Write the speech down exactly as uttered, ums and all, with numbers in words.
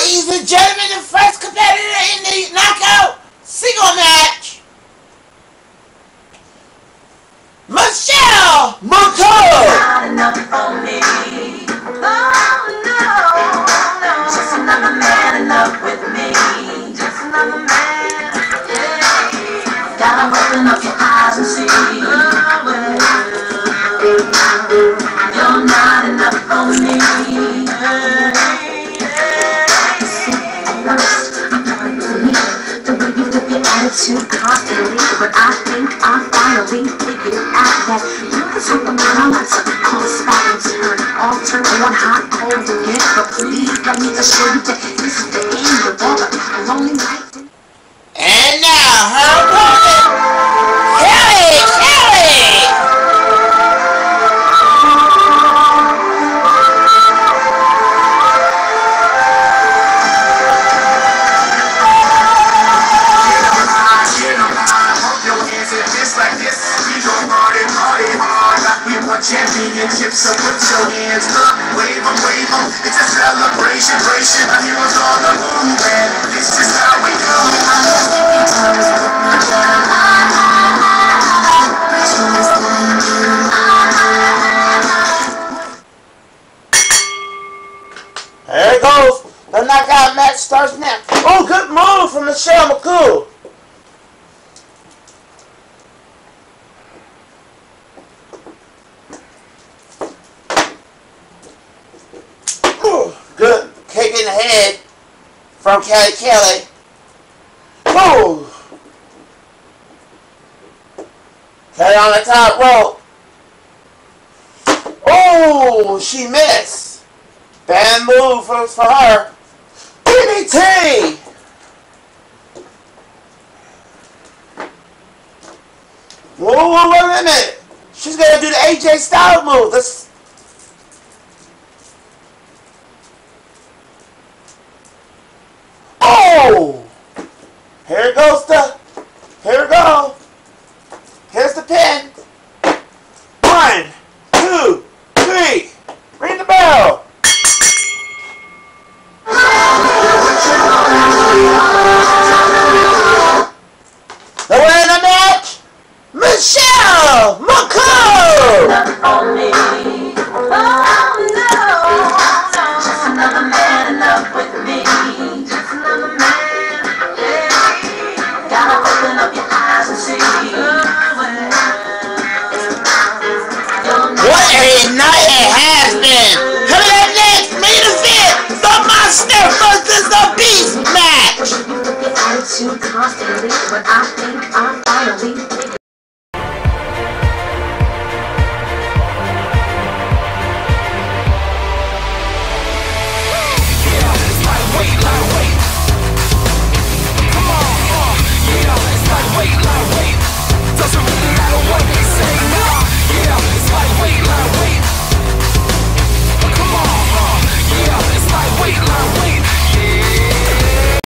Ladies and gentlemen, the first competitor in the knockout single match, Michelle McCool. Not enough for me. Oh no, no. Just another man in love with me. Just another man. Yeah. Gotta open up your eyes and see. Oh, well. You're not enough for me. Attitude constantly, but I think I finally figured out that you're the type of man I like to call a spot and turn, all turn one hot, cold again. But please let me assure you that this is the end of all the lonely nights. And now her opponent, Kelly, Kelly. Championship, so put your hands up, wave them, wave them. It's a celebration, celebration. Our heroes on the move, and this is how we go. There it goes. The knockout match starts now. Oh, good move from Michelle McCool. Good kick in the head from Kelly Kelly. Oh! Kelly on the top rope. Oh, she missed. Bad move for, for her. D D T! Whoa, whoa, wait a minute. She's gonna do the A J Styles move. Let's Oh! Here goes the, here we go. Here's the pin. One, two, three. Ring the bell. The winner of the match, Michelle McCool. Oh no, just another man in love with me. What a night it has been! Coming up next, main event, the Monster versus the Beast match! Attitude constantly, but I think I finally figured